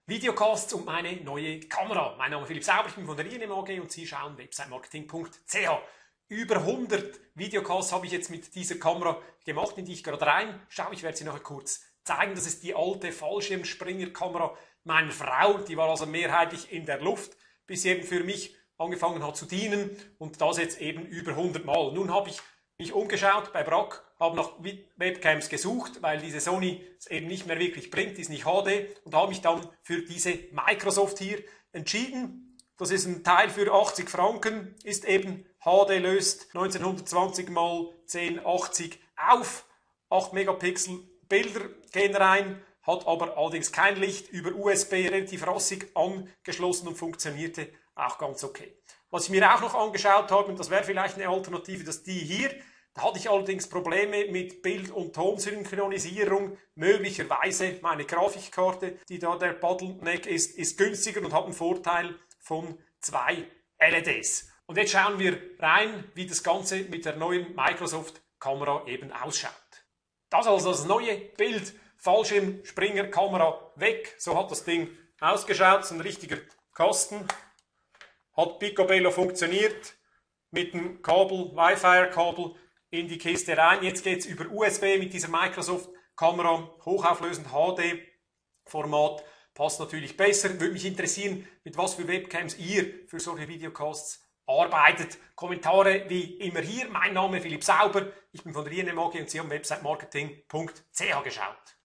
Videocasts und meine neue Kamera. Mein Name ist Philipp Sauber, ich bin von der INM AG und Sie schauen websitemarketing.ch. Über 100 Videocasts habe ich jetzt mit dieser Kamera gemacht, in die ich gerade reinschaue. Ich werde Sie nachher kurz zeigen. Das ist die alte Fallschirmspringer-Kamera meiner Frau. Die war also mehrheitlich in der Luft, bis sie eben für mich angefangen hat zu dienen und das jetzt eben über 100 Mal. Nun habe ich mich umgeschaut bei Bragg, habe nach Webcams gesucht, weil diese Sony es eben nicht mehr wirklich bringt, die ist nicht HD, und habe mich dann für diese Microsoft hier entschieden. Das ist ein Teil für 80 Franken, ist eben HD, löst 1920 x 1080 auf, 8 Megapixel Bilder gehen rein, hat aber allerdings kein Licht, über USB relativ rassig angeschlossen und funktionierte auch ganz okay. Was ich mir auch noch angeschaut habe, und das wäre vielleicht eine Alternative, dass die hier, da hatte ich allerdings Probleme mit Bild- und Tonsynchronisierung. Möglicherweise meine Grafikkarte, die da der Bottleneck ist günstiger und hat einen Vorteil von 2 LEDs. Und jetzt schauen wir rein, wie das Ganze mit der neuen Microsoft-Kamera eben ausschaut. Das also das neue Bild, Fallschirmspringer-Kamera weg. So hat das Ding ausgeschaut, so ein richtiger Kasten. Hat picobello funktioniert, mit dem Kabel, Wi-Fi-Kabel in die Kiste rein. Jetzt geht es über USB mit dieser Microsoft-Kamera, hochauflösend HD-Format, passt natürlich besser. Würde mich interessieren, mit was für Webcams ihr für solche Videocasts arbeitet. Kommentare wie immer hier. Mein Name ist Philipp Sauber, ich bin von der INM AG und Sie haben websitemarketing.ch geschaut.